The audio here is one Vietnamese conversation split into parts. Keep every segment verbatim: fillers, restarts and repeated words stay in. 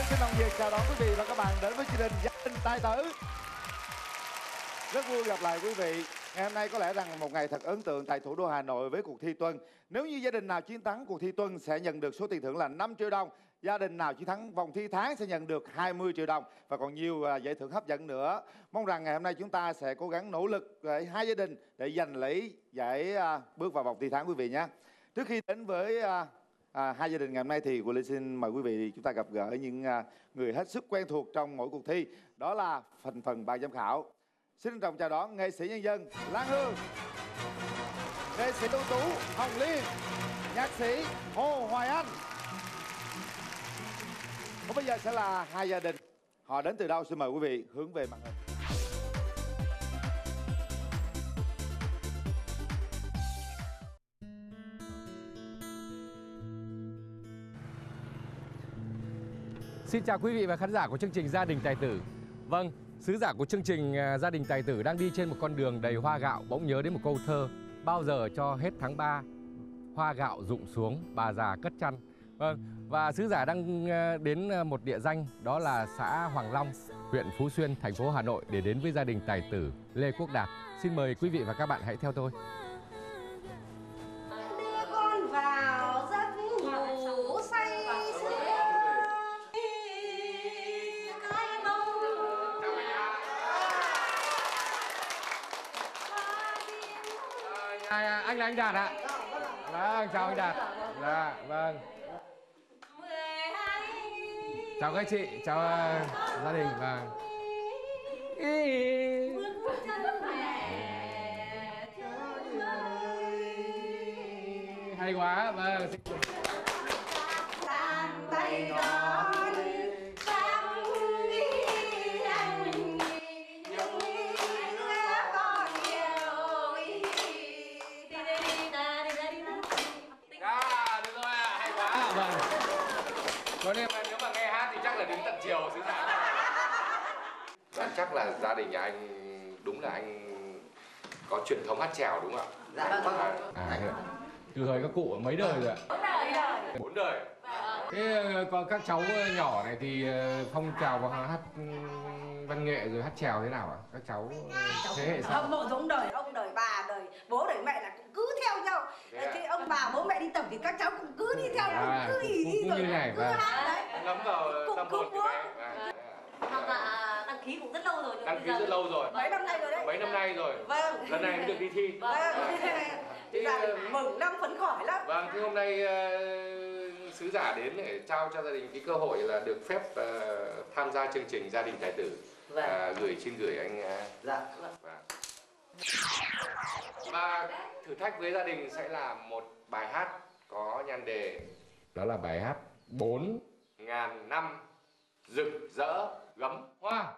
xin lòng nhiệt chào đón quý vị và các bạn đến với chương trình Gia đình tài tử. Rất vui gặp lại quý vị. Ngày hôm nay có lẽ rằng một ngày thật ấn tượng tại thủ đô Hà Nội với cuộc thi tuần. Nếu như gia đình nào chiến thắng cuộc thi tuần sẽ nhận được số tiền thưởng là năm triệu đồng. Gia đình nào chiến thắng vòng thi tháng sẽ nhận được hai mươi triệu đồng và còn nhiều giải thưởng hấp dẫn nữa. Mong rằng ngày hôm nay chúng ta sẽ cố gắng nỗ lực để hai gia đình để giành lấy giải bước vào vòng thi tháng quý vị nhé. Trước khi đến với À, hai gia đình ngày hôm nay thì Quyền Linh xin mời quý vị chúng ta gặp gỡ những à, người hết sức quen thuộc trong mỗi cuộc thi. Đó là thành phần ban giám khảo. Xin trân trọng chào đón nghệ sĩ nhân dân Lan Hương, nghệ sĩ ưu tú Hồng Liên, nhạc sĩ Hồ Hoài Anh. Và bây giờ sẽ là hai gia đình. Họ đến từ đâu? Xin mời quý vị hướng về màn hình. Xin chào quý vị và khán giả của chương trình Gia đình tài tử. Vâng, sứ giả của chương trình Gia đình tài tử đang đi trên một con đường đầy hoa gạo, bỗng nhớ đến một câu thơ: bao giờ cho hết tháng ba, hoa gạo rụng xuống, bà già cất chăn. Vâng, và sứ giả đang đến một địa danh, đó là xã Hoàng Long, huyện Phú Xuyên, thành phố Hà Nội để đến với gia đình tài tử Lê Quốc Đạt. Xin mời quý vị và các bạn hãy theo tôi. Đưa con vào giấc ngủ say sưa. À, anh là anh Đạt ạ. Vâng, chào anh Đạt. Dạ, vâng. Chào các chị, chào uh, gia đình. Vâng. Hay quá. Vâng. Cho nên nếu mà nghe hát thì chắc là đến tận chiều xứ giả. Dạ, chắc là gia đình nhà anh đúng là anh có truyền thống hát chèo đúng không ạ? Dạ vâng. À, à, từ thời các cụ mấy đời rồi ạ? Bốn đời. Bốn đời. Thế còn các cháu nhỏ này thì phong trào vào hát văn nghệ rồi hát chèo thế nào ạ? Các cháu thế hệ sau? Hâm mộ giống đời ông, đời bà, đời bố, đời mẹ là cũng cứ theo nhau. Khi ông bà bố mẹ đi tập thì các cháu cũng cứ đi theo nhau, à, cứ ý ý rồi như này, cứ và... hát đấy. Ngấm vào tâm hồn của bé. Hoặc là đăng ký cũng rất lâu rồi. Đăng ký rất lâu rồi. Mấy năm nay rồi đấy. Mấy năm nay rồi. Vâng. Lần này mới được đi thi. Vâng. Thế, dạ, mừng lắm, phấn khởi lắm. Vâng, thế hôm nay uh, sứ giả đến để trao cho gia đình cái cơ hội là được phép uh, tham gia chương trình Gia đình tài tử. Vâng. Uh, gửi xin gửi anh. Uh, dạ. Vâng. Và thử thách với gia đình sẽ là một bài hát có nhan đề, đó là bài hát bốn ngàn năm rực rỡ gấm hoa.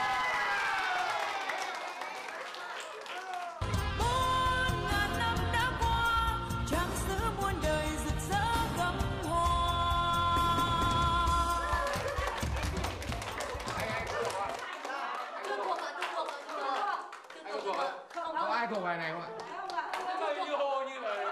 Có ai thuộc bài này không ạ? Chơi như hô như là...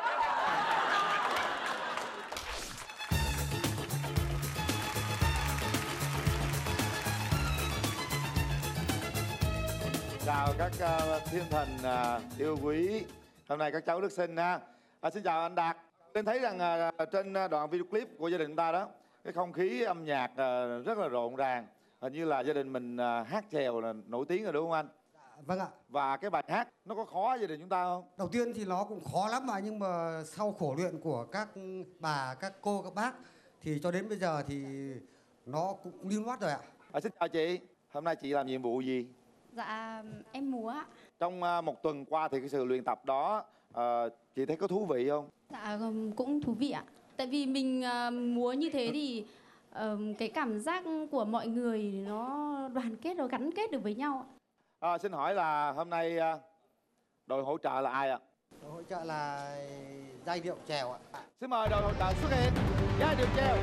Chào các uh, thiên thần uh, yêu quý. Hôm nay các cháu rất xinh ha. À, xin chào anh Đạt. Tôi thấy rằng uh, trên đoạn video clip của gia đình chúng ta đó, cái không khí âm nhạc uh, rất là rộn ràng. Hình như là gia đình mình uh, hát chèo là nổi tiếng rồi đúng không anh? Vâng ạ. Và cái bài hát nó có khó gia đình chúng ta không? Đầu tiên thì nó cũng khó lắm mà, nhưng mà sau khổ luyện của các bà, các cô, các bác thì cho đến bây giờ thì nó cũng lưu loát rồi ạ. À, xin chào chị. Hôm nay chị làm nhiệm vụ gì? Dạ em múa ạ. Trong uh, một tuần qua thì cái sự luyện tập đó uh, chị thấy có thú vị không? Dạ cũng thú vị ạ. Tại vì mình uh, múa như thế thì uh, cái cảm giác của mọi người nó đoàn kết, nó gắn kết được với nhau. À, xin hỏi là hôm nay uh, đội hỗ trợ là ai ạ? Đội hỗ trợ là giai điệu chèo ạ. Xin mời đội hỗ trợ xuất hiện. Giai điệu chèo.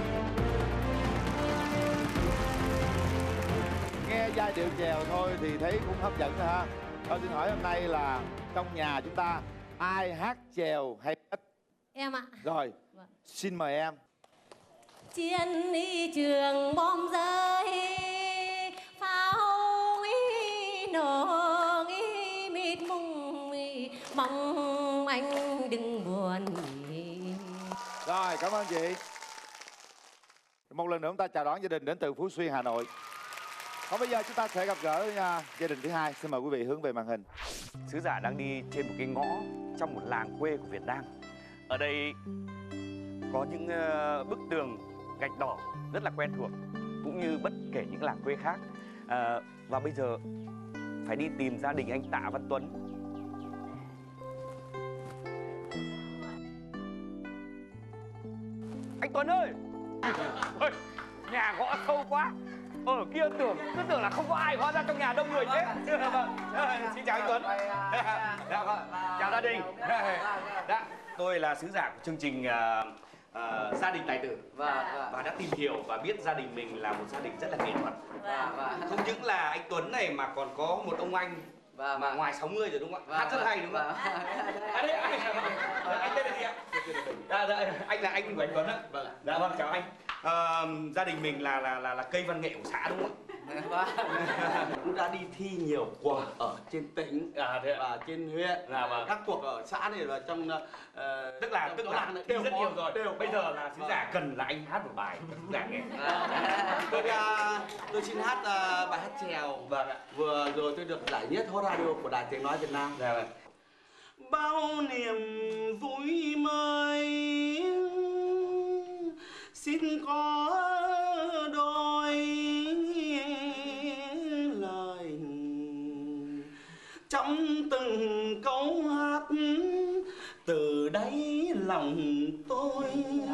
Nghe giai điệu chèo thôi thì thấy cũng hấp dẫn rồi ha. Tôi xin hỏi hôm nay là trong nhà chúng ta ai hát chèo hay ít? Em ạ. Rồi, Vâng. Xin mời em. Chiến y trường bom rơi anh chị. Một lần nữa chúng ta chào đón gia đình đến từ Phú Xuyên, Hà Nội. Còn bây giờ chúng ta sẽ gặp gỡ uh, gia đình thứ hai. Xin mời quý vị hướng về màn hình. Sứ giả đang đi trên một cái ngõ trong một làng quê của Việt Nam. Ở đây có những uh, bức tường gạch đỏ rất là quen thuộc, cũng như bất kể những làng quê khác. Uh, và bây giờ phải đi tìm gia đình anh Tạ Văn Tuấn. Anh Tuấn ơi! Ôi, nhà gõ sâu quá. Ở kia tưởng cứ tưởng là không có ai, hóa ra trong nhà đông người thế. Vâng. Xin chào anh Tuấn. Dạ, vâng. Chào gia đình. Dạ, tôi là sứ giả của chương trình uh, uh, Gia đình tài tử. Và, và đã tìm hiểu và biết gia đình mình là một gia đình rất là nghệ thuật. Không những là anh Tuấn này mà còn có một ông anh và mà ngoài sáu mươi rồi đúng không ạ? Hát rất hay đúng không ạ? À, đây, anh, anh tên là gì ạ? Dạ, dạ, anh là anh của anh Tuấn ạ. Vâng. Dạ vâng, chào anh. À, gia đình mình là là là là cây văn nghệ của xã đúng không ạ? Cũng đã đi thi nhiều cuộc ở trên tỉnh à, và trên huyện. Dạ, vâng. Các cuộc ở xã này và trong uh, tức là tức là thi rất nhiều rồi. Đều. Bây giờ là sứ giả cần là anh hát một bài sứ giả nghe. Tôi uh, tôi xin hát uh, bài hát chèo. Vâng ạ. Vừa rồi tôi được giải nhất hot radio của Đài Tiếng Nói Việt Nam. Dạ vâng. Bao niềm vui mới xin có đôi lời trong từng câu hát từ đáy lòng tôi.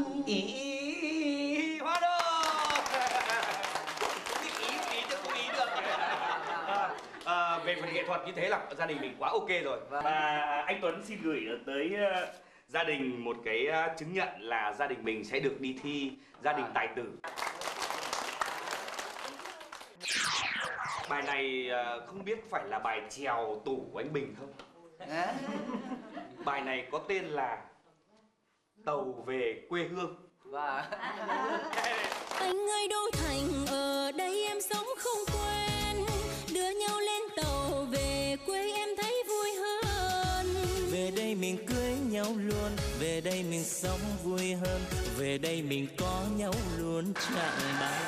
Ý hóa đô. Ý ý chứ không ý được. À, à, về phần nghệ thuật như thế là gia đình mình quá ok rồi. Và anh Tuấn xin gửi tới uh, gia đình một cái uh, chứng nhận là gia đình mình sẽ được đi thi gia đình tài tử. Bài này uh, không biết phải là bài chèo tủ của anh Bình không? À? Bài này có tên là Tàu Về Quê Hương. Và anh ơi Đô Thành, ở đây em sống không quen, đưa nhau lên tàu về quê em thấy vui hơn. Về đây mình cưới nhau luôn, về đây mình sống vui hơn, về đây mình có nhau luôn trọn đời.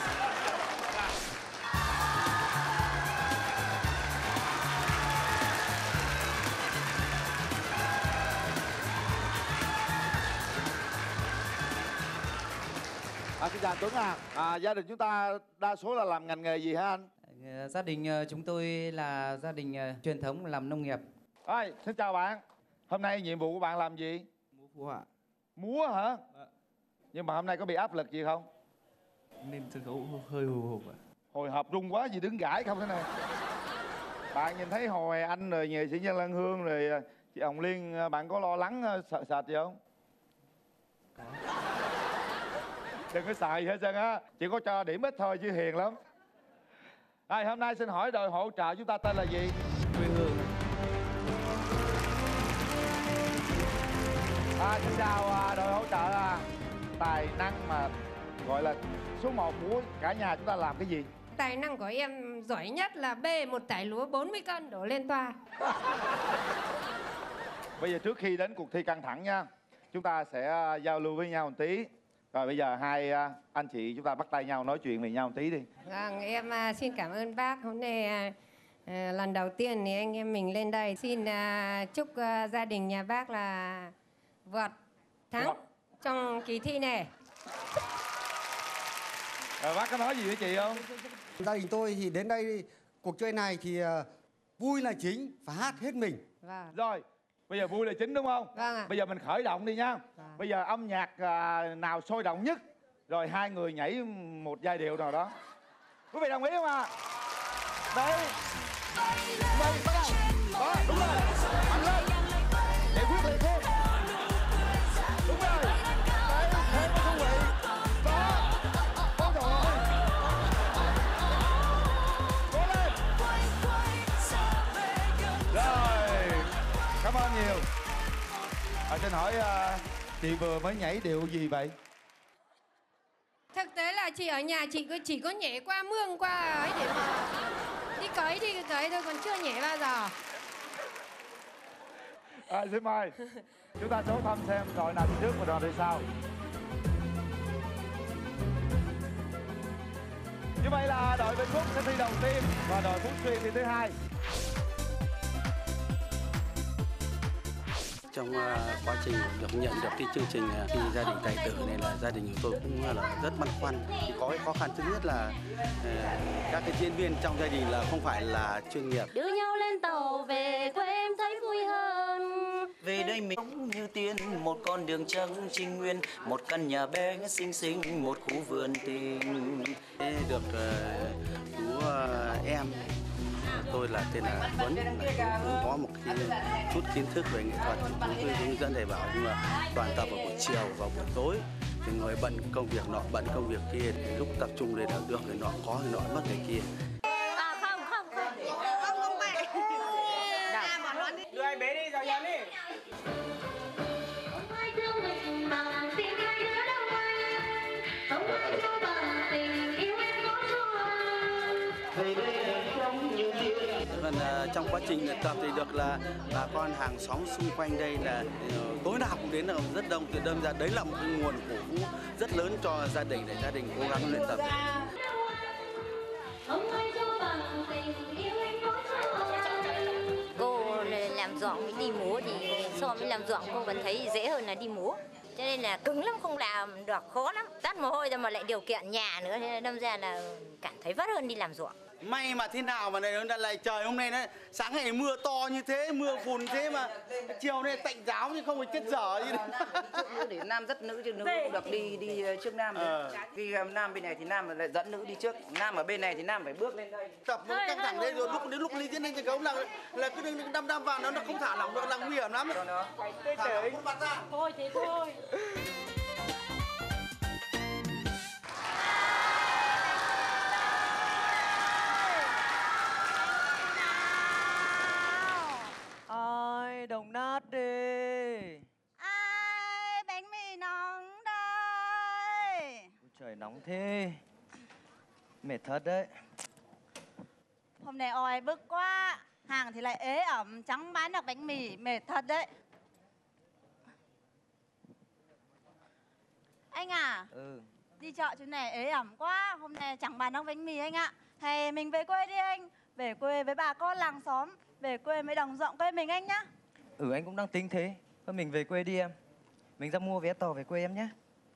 À, xin chào Tuấn à. à, gia đình chúng ta đa số là làm ngành nghề gì hả anh? Gia đình chúng tôi là gia đình truyền thống làm nông nghiệp. À, xin chào bạn. Hôm nay nhiệm vụ của bạn làm gì? Múa phụ họa. Múa hả? À. Nhưng mà hôm nay có bị áp lực gì không? Nên sân khấu hơi hồi hộp ạ. Hồi hộp run quá gì đứng gãi không thế này. Bạn nhìn thấy hồi anh rồi nghệ sĩ Nhân Lan Hương rồi chị Hồng Liên, bạn có lo lắng sợ sệt gì không? Đừng có xài gì hết trơn á, chỉ có cho điểm ít thôi chứ hiền lắm. À, hôm nay xin hỏi đội hỗ trợ chúng ta tên là gì? Quê Hương. À, xin chào đội hỗ trợ à, tài năng mà gọi là số một của cả nhà chúng ta làm cái gì? Tài năng của em giỏi nhất là bê một tải lúa bốn mươi cân đổ lên toa. Bây giờ trước khi đến cuộc thi căng thẳng nha, chúng ta sẽ giao lưu với nhau một tí. Rồi bây giờ hai anh chị chúng ta bắt tay nhau nói chuyện với nhau một tí đi. Vâng, em xin cảm ơn bác. Hôm nay lần đầu tiên thì anh em mình lên đây. Xin chúc gia đình nhà bác là vượt thắng Được. trong kỳ thi này. Rồi bác có nói gì với chị không? Gia đình tôi thì đến đây cuộc chơi này thì vui là chính, phải hát hết mình. Vâng. Rồi. Bây giờ vui là chính đúng không? Vâng ạ. Bây giờ mình khởi động đi nha. Vâng. Bây giờ âm nhạc à, nào sôi động nhất, rồi hai người nhảy một giai điệu nào đó. Quý vị đồng ý không ạ? À? Đây. Đây, bắt đầu. Đó, đúng rồi. Mạnh lên. Nhảy quyết liệt thêm. Đúng rồi. Đấy, thêm có thú vị. Đó. Ôi trời ơi. Cố lên. Rồi. Cảm ơn nhiều. À, xin hỏi uh, chị vừa mới nhảy điệu gì vậy? Thực tế là chị ở nhà chị có chỉ có nhảy qua mương qua ấy để mà đi cấy đi cấy thôi, còn chưa nhảy bao giờ. À, xin mời chúng ta số thăm xem đội nào đi trước và đội đi sau. vậy là đội Vĩnh Phúc sẽ thi đầu tiên và đội Phú Xuyên thi thứ hai. Trong uh, quá trình được nhận được cái chương trình uh, khi gia đình tài tử này là gia đình của tôi cũng là rất băn khoăn. Thì có cái khó khăn thứ nhất là uh, các cái diễn viên trong gia đình là không phải là chuyên nghiệp. Đưa nhau lên tàu về quê em thấy vui hơn. Về đây mình sống như tiên, một con đường trắng trinh nguyên, một căn nhà bé xinh xinh, một khu vườn tình. Được uh, chú uh, em tôi là tên là Tuấn, là cũng có một cái chút kiến thức về nghệ thuật, chúng tôi hướng dẫn thầy bảo, nhưng mà toàn tập vào buổi chiều và buổi tối thì người bận công việc nọ bận công việc kia, lúc tập trung để được người nọ có người nọ mất người kia. À không không không Không không mẹ. Đưa anh bé đi, rồi Yến đi. Còn uh, trong quá trình tập thì được là bà con hàng xóm xung quanh đây là uh, tối nào cũng đến là rất đông, thì đâm ra đấy là một cái nguồn cổ vũ rất lớn cho gia đình để gia đình cố gắng luyện tập. Cô làm ruộng với đi múa thì so với làm ruộng cô vẫn thấy dễ hơn là đi múa. Cho nên là cứng lắm, không làm được, khó lắm. Tắt mồ hôi ra mà lại điều kiện nhà nữa, thế nên đâm ra là cảm thấy vất hơn đi làm ruộng. May mà thế nào mà này lại trời hôm nay nó sáng ngày mưa to như thế, mưa phùn thế mà chiều nay tạnh giáo như không phải chết dở gì đấy. Để nam dắt nữ chứ nữ cũng được đi đi trước nam. Ờ. Khi nam bên này thì nam lại dẫn nữ đi trước, nam ở bên này thì nam phải bước lên đây. Tập một căng thẳng đây rồi lúc đến lúc đi diễn lên sân khấu là là cứ đâm đâm vào nó nó không thả lỏng được là nguy hiểm lắm. Đó. Thả lỏng không bật ra. Thôi thế thôi. Ai đồng nát đi. Ai bánh mì nóng đây. Trời nóng thế. Mệt thật đấy. Hôm nay oi bức quá. Hàng thì lại ế ẩm, chẳng bán được bánh mì, mệt thật đấy. Anh à, Ừ. đi chợ chỗ này ế ẩm quá, hôm nay chẳng bán được bánh mì anh ạ. Hay mình về quê đi anh, về quê với bà con làng xóm, về quê mới đồng ruộng quê mình anh nhá. Ừ, anh cũng đang tính thế. Thôi mình về quê đi em. Mình ra mua vé tàu về quê em nhé.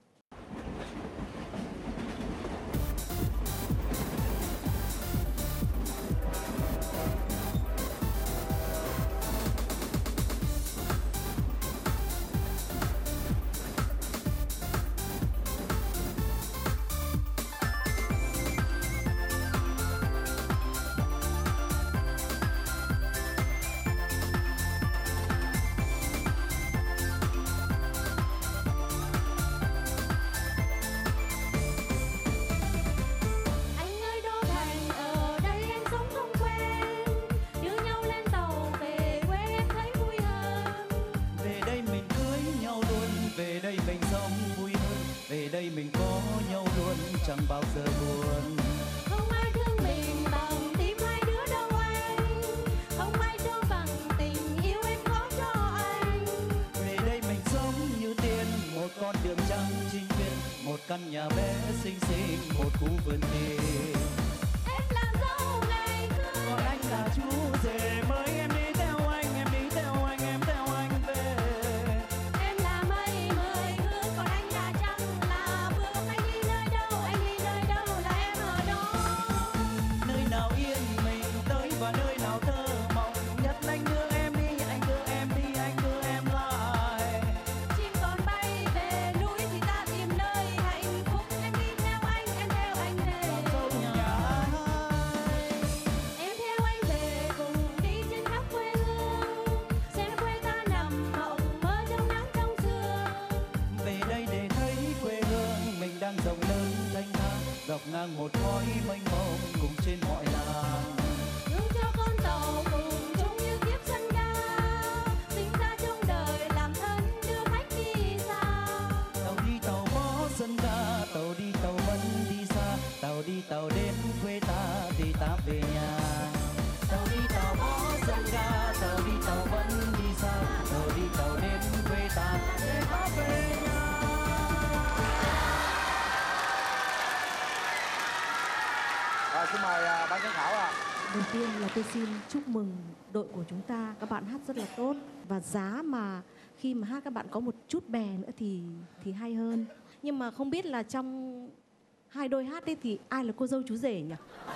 Chẳng bao giờ buồn. Không ai thương mình bằng tim hai đứa đâu anh, không ai cho bằng tình yêu em có cho anh. Về đây mình sống như tiên, một con đường trăng trinh nguyên, một căn nhà bé xinh xinh, một khu vườn tình. Em là dâu ngày xưa, Còn anh là chú rể mới, em đi theo anh, em đi theo anh, em theo anh về. em là mây mười hương, còn anh là trăng là vương. Anh đi nơi đâu, anh đi nơi đâu là em ở đó. Nơi nào yên mình tới và nơi nào thơ mộng nhất, anh đưa em đi, anh đưa em đi, anh đưa em lại. Chim còn bay về núi thì ta tìm nơi hạnh phúc. Em đi theo anh, em theo anh về. Dâu nhà Em theo anh về cùng đi trên khắp quê hương, xem quê ta nằm mộng mơ trong nắng trong sương. về đây để thấy quê hương mình đang rộng lớn thanh thang, dọc ngang một khói mênh mông cùng trên mọi làng. Hướng cho con tàu cùng chung như kiếp sân ga, sinh ra trong đời làm thân đưa khách đi xa. Tàu đi tàu có sân ga, tàu đi tàu vẫn đi xa, tàu đi tàu đến quê ta thì ta về nhà. Tàu đi tàu có sân ga, tàu đi tàu vẫn đi xa, tàu đi tàu đến quê ta để ta về nhà. Hãy subscribe cho kênh Ghiền Mì Gõ để không bỏ lỡ những video hấp dẫn. Rồi xin mời uh, ban giám khảo ạ. À. Đầu tiên là tôi xin chúc mừng đội của chúng ta, các bạn hát rất là tốt và giá mà khi mà hát các bạn có một chút bè nữa thì thì hay hơn. Nhưng mà không biết là trong hai đôi hát ấy thì ai là cô dâu chú rể nhỉ?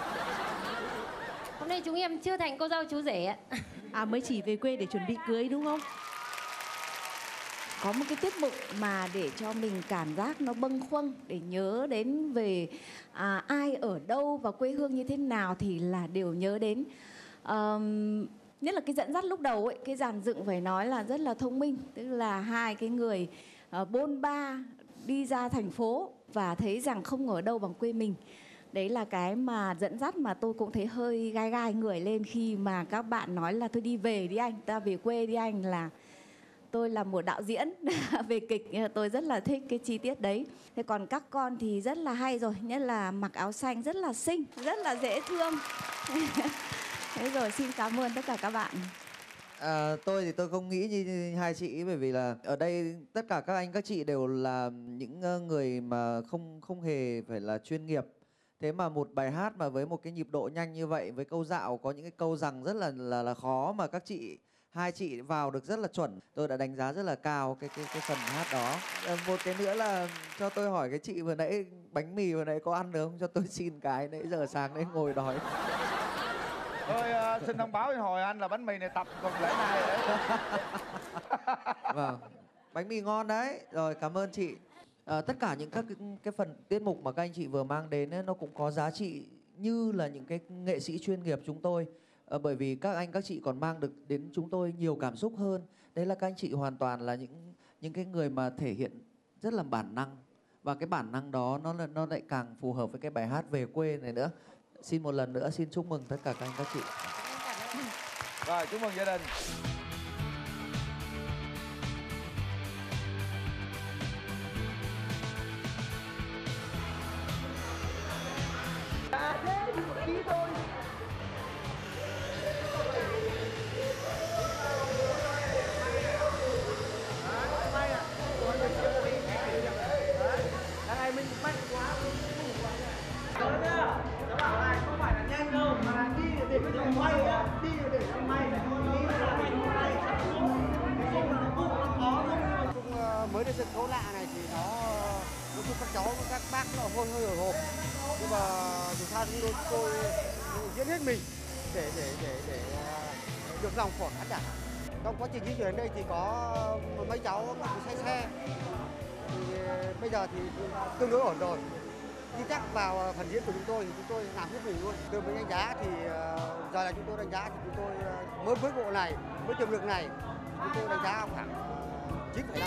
Hôm nay chúng em chưa thành cô dâu chú rể ạ. À mới chỉ về quê để chuẩn bị cưới đúng không? Có một cái tiết mục mà để cho mình cảm giác nó bâng khuâng, để nhớ đến về à, ai ở đâu và quê hương như thế nào thì là đều nhớ đến. Um, nhất là cái dẫn dắt lúc đầu ấy, cái dàn dựng phải nói là rất là thông minh. Tức là hai cái người uh, bôn ba đi ra thành phố và thấy rằng không ở đâu bằng quê mình. Đấy là cái mà dẫn dắt mà tôi cũng thấy hơi gai gai người lên khi mà các bạn nói là thôi đi về đi anh, ta về quê đi anh. Là tôi là một đạo diễn về kịch, tôi rất là thích cái chi tiết đấy. Thế còn các con thì rất là hay rồi, nhất là mặc áo xanh rất là xinh, rất là dễ thương. Thế rồi xin cảm ơn tất cả các bạn. À, tôi thì tôi không nghĩ như hai chị, bởi vì là ở đây tất cả các anh các chị đều là những người mà không không hề phải là chuyên nghiệp. Thế mà một bài hát mà với một cái nhịp độ nhanh như vậy, với câu dạo có những cái câu rằng rất là là là khó mà các chị hai chị vào được rất là chuẩn, tôi đã đánh giá rất là cao cái cái cái phần hát đó. À, một cái nữa là cho tôi hỏi cái chị vừa nãy, bánh mì vừa nãy có ăn được không? Cho tôi xin cái, nãy giờ sáng đấy ngồi đói. Tôi uh, xin thông báo với hồi anh là bánh mì này tập tuần lễ nay đấy. Vâng, bánh mì ngon đấy. Rồi cảm ơn chị. À, tất cả những các cái, cái phần tiết mục mà các anh chị vừa mang đến ấy, nó cũng có giá trị như là những cái nghệ sĩ chuyên nghiệp chúng tôi. À, bởi vì các anh các chị còn mang được đến chúng tôi nhiều cảm xúc hơn. Đấy là các anh chị hoàn toàn là những những cái người mà thể hiện rất là bản năng, và cái bản năng đó nó là nó lại càng phù hợp với cái bài hát về quê này nữa. Xin một lần nữa xin chúc mừng tất cả các anh các chị. Rồi chúc mừng gia đình. Mới đến sân khấu lạ này thì nó nó giúp các cháu các bác nó hơi hơi hồi hộp, nhưng mà dù sao chúng tôi, tôi diễn hết mình để để để để được lòng của khán giả. Trong quá trình di chuyển đến đây thì có mấy cháu bị say xe, thì bây giờ thì tương đối ổn rồi. Tin chắc vào phần diễn của chúng tôi thì chúng tôi làm hết mình luôn. Từ mình đánh giá thì giờ là chúng tôi đánh giá thì chúng tôi mới với bộ này, với tiềm lực này, chúng tôi đánh giá khoảng chín phẩy năm.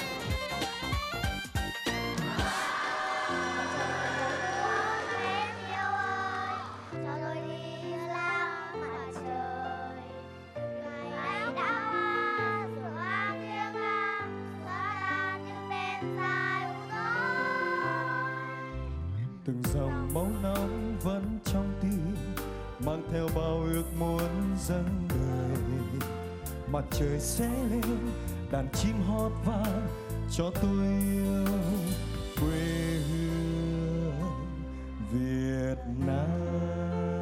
Từng dòng máu nóng vẫn trong tim, mang theo bao ước muốn dâng đời. Mặt trời sẽ lên, đàn chim hót vang cho tôi yêu quê hương Việt Nam.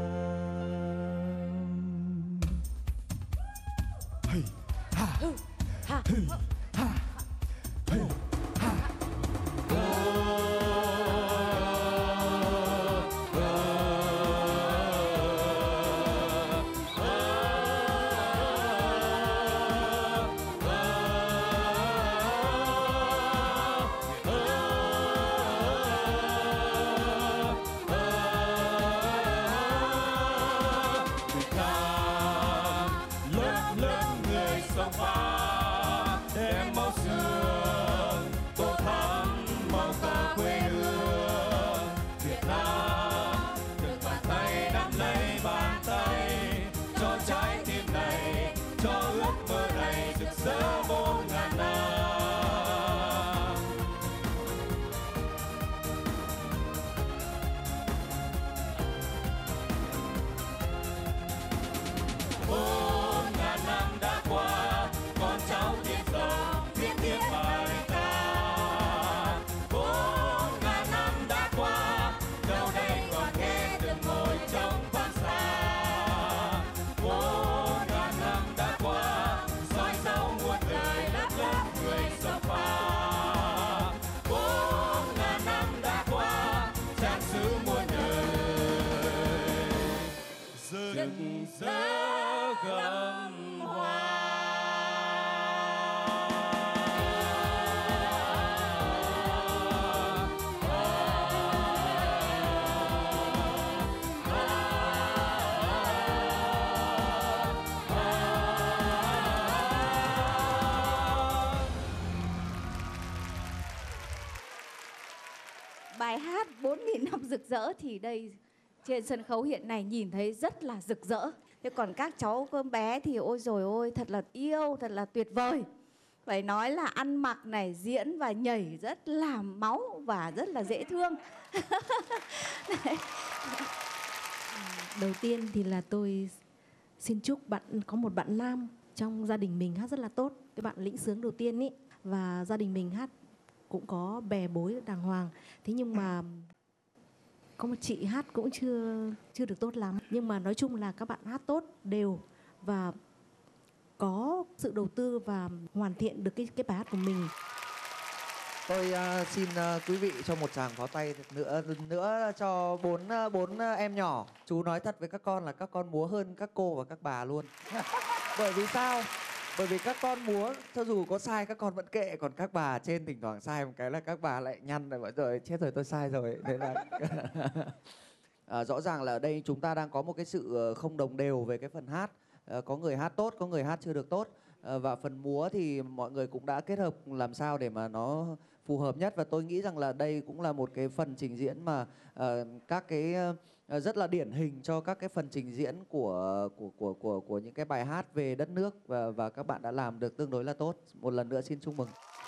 Hey, ha, ha, hey, ha, hey, ha. rực rỡ gấm hoa. Bài hát bốn nghìn năm rực rỡ thì đây trên sân khấu hiện nay nhìn thấy rất là rực rỡ. Thế còn các cháu cơm bé thì ôi rồi ôi thật là yêu, thật là tuyệt vời. Phải nói là ăn mặc này, diễn và nhảy rất là máu và rất là dễ thương. Đầu tiên thì là tôi xin chúc bạn có một bạn nam trong gia đình mình hát rất là tốt. Cái bạn lĩnh sướng đầu tiên ý. Và gia đình mình hát cũng có bè bối đàng hoàng. Thế nhưng mà có một chị hát cũng chưa chưa được tốt lắm. Nhưng mà nói chung là các bạn hát tốt, đều và có sự đầu tư và hoàn thiện được cái cái bài hát của mình. Tôi uh, xin uh, quý vị cho một tràng pháo tay nữa nữa cho bốn uh, bốn uh, em nhỏ. Chú nói thật với các con là các con múa hơn các cô và các bà luôn. Bởi vì sao? Bởi vì các con múa cho dù có sai các con vẫn kệ, còn các bà trên thỉnh thoảng sai một cái là các bà lại nhăn rồi, mọi rồi chết rồi tôi sai rồi. Thế là à, rõ ràng là ở đây chúng ta đang có một cái sự không đồng đều về cái phần hát. À, có người hát tốt, có người hát chưa được tốt. À, và phần múa thì mọi người cũng đã kết hợp làm sao để mà nó phù hợp nhất, và tôi nghĩ rằng là đây cũng là một cái phần trình diễn mà uh, các cái uh, rất là điển hình cho các cái phần trình diễn của của của của của những cái bài hát về đất nước, và và các bạn đã làm được tương đối là tốt. Một lần nữa xin chúc mừng.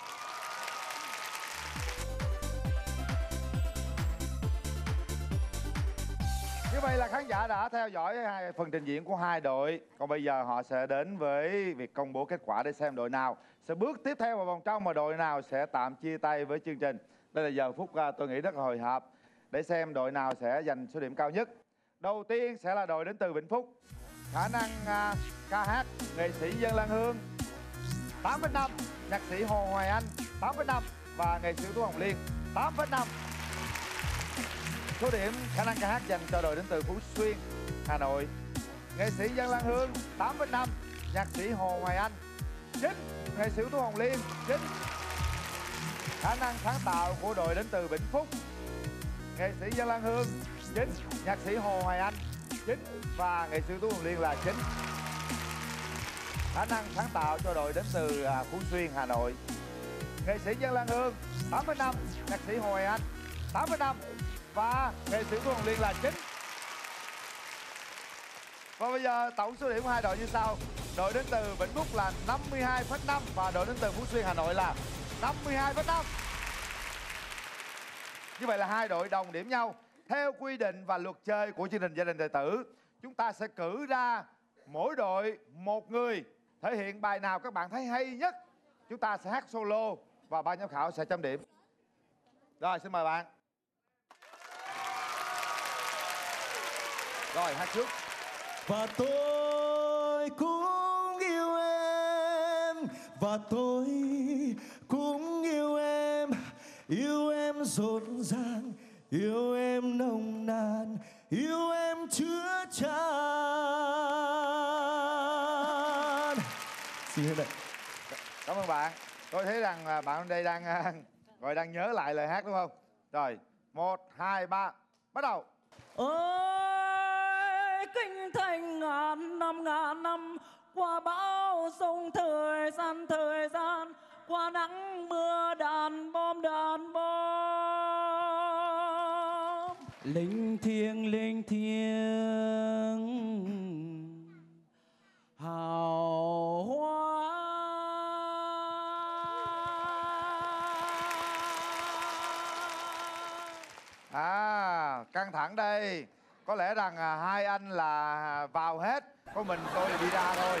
Như vậy là khán giả đã theo dõi hai phần trình diễn của hai đội. Còn bây giờ họ sẽ đến với việc công bố kết quả để xem đội nào sẽ bước tiếp theo vào vòng trong và đội nào sẽ tạm chia tay với chương trình. Đây là giờ phút tôi nghĩ rất là hồi hộp để xem đội nào sẽ giành số điểm cao nhất. Đầu tiên sẽ là đội đến từ Vĩnh Phúc. Khả năng uh, ca hát nghệ sĩ Dân Lan Hương tám phẩy năm, nhạc sĩ Hồ Hoài Anh tám phẩy năm và nghệ sĩ Tú Hồng Liên tám phẩy năm. Số điểm khả năng ca hát dành cho đội đến từ Phú Xuyên, Hà Nội. Nghệ sĩ Dân Lan Hương tám phẩy năm, nhạc sĩ Hồ Hoài Anh chín, nghệ sĩ Tú Hồng Liên chín. Khả năng sáng tạo của đội đến từ Vĩnh Phúc. Nghệ sĩ Dân Lan Hương chín, nhạc sĩ Hồ Hoài Anh chín và nghệ sĩ Tú Hồng Liên là chín. Khả năng sáng tạo cho đội đến từ Phú Xuyên, Hà Nội. Nghệ sĩ Dân Lan Hương tám phẩy năm, nhạc sĩ Hồ Hoài Anh tám phẩy năm và nghệ sĩ Tú Hồng Liên là chín. Và bây giờ tổng số điểm của hai đội như sau. Đội đến từ Vĩnh Phúc là năm mươi hai phẩy năm và đội đến từ Phú Xuyên, Hà Nội là năm mươi hai phẩy năm. Như vậy là hai đội đồng điểm nhau. Theo quy định và luật chơi của chương trình Gia đình Tài tử, chúng ta sẽ cử ra mỗi đội một người thể hiện bài nào các bạn thấy hay nhất. Chúng ta sẽ hát solo và ban giám khảo sẽ chấm điểm. Rồi, xin mời bạn. Rồi, hát trước. Và tôi cũng yêu em, và tôi cũng yêu em, yêu em rộn ràng, yêu em nồng nàn, yêu em chứa chan. Xin lỗi. Cảm ơn bạn. Tôi thấy rằng bạn ở đây đang gọi đang nhớ lại lời hát đúng không? Rồi, một, hai, ba, bắt đầu. Ôi kinh thành ngàn năm ngàn năm, qua bão sông thời gian thời gian, qua nắng mưa đàn bom đàn bom. Linh thiêng linh thiêng hào hoa. À, căng thẳng đây. Có lẽ rằng à, hai anh là vào hết, có mình tôi là đi ra thôi.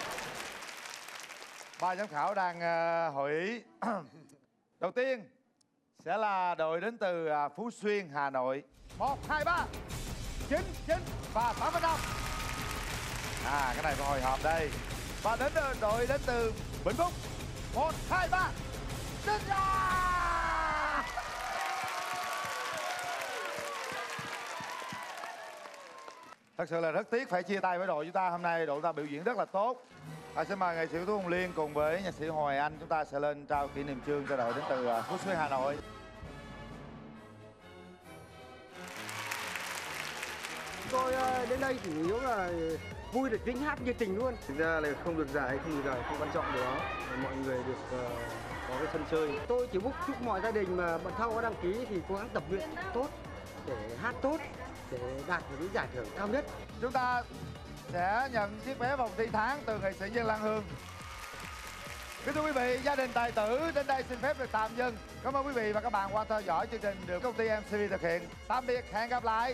Ba giám khảo đang uh, hội ý. Đầu tiên sẽ là đội đến từ uh, Phú Xuyên, Hà Nội. Một, hai, ba, chín, chín và tám phẩy năm. À, cái này phải hồi hộp đây. Và đến đội đến từ Vĩnh Phúc. Một, hai, ba, chín ra. Thật sự là rất tiếc phải chia tay với đội chúng ta. Hôm nay đội chúng ta biểu diễn rất là tốt. À, xin mời nghệ sĩ ưu tú Hồng Liên cùng với nhạc sĩ Hoài Anh chúng ta sẽ lên trao kỷ niệm chương cho đội đến từ Phú Xuyên, Hà Nội. Tôi đến đây chủ yếu là vui được dính hát như tình luôn. Thực ra là không được giải hay không được giải không quan trọng điều đó. Mọi người được uh, có cái sân chơi. Tôi chỉ chúc mọi gia đình mà bận thâu có đăng ký thì cố gắng tập luyện tốt để hát tốt, để đạt được những giải thưởng cao nhất. Chúng ta sẽ nhận chiếc vé vòng thi tháng từ nghệ sĩ Dân Lan Hương. Kính thưa quý vị, gia đình tài tử đến đây xin phép được tạm dừng. Cảm ơn quý vị và các bạn qua theo dõi chương trình được công ty em xê vê thực hiện. Tạm biệt, hẹn gặp lại.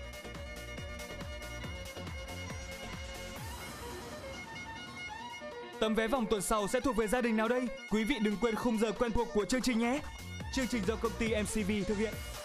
Tấm vé vòng tuần sau sẽ thuộc về gia đình nào đây? Quý vị đừng quên khung giờ quen thuộc của chương trình nhé. Chương trình do công ty em xê vê thực hiện.